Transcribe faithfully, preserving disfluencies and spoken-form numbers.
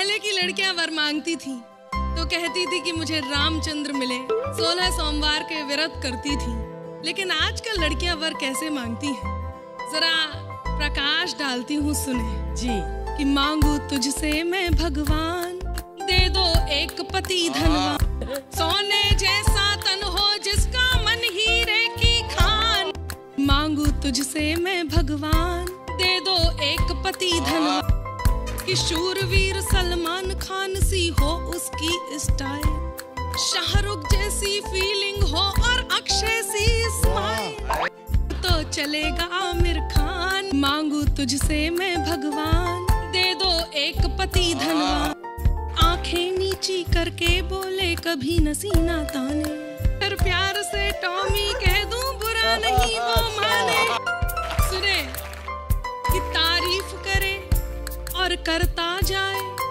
पहले की लड़कियां वर मांगती थी तो कहती थी कि मुझे रामचंद्र मिले, सोलह सोमवार के व्रत करती थी। लेकिन आजकल लड़कियां वर कैसे मांगती हैं? जरा प्रकाश डालती हूँ, सुने जी। कि मांगू तुझसे मैं भगवान, दे दो एक पति धनवान, सोने जैसा तन हो जिसका मन हीरे की खान। मांगू तुझसे मैं भगवान, दे दो एक पति धनवान, कि शूरवीर सलमान खान सी हो उसकी स्टाइल, शाहरुख जैसी फीलिंग हो और अक्षय सी स्माइल, तो चलेगा आमिर खान। मांगू तुझसे मैं भगवान, दे दो एक पति धनवान, आंखें नीची करके बोले कभी न सीना ताने, फिर प्यार से टॉमी कह दूं बुरा नहीं वो माने। सुने कि तारीफ करे और करता जाए,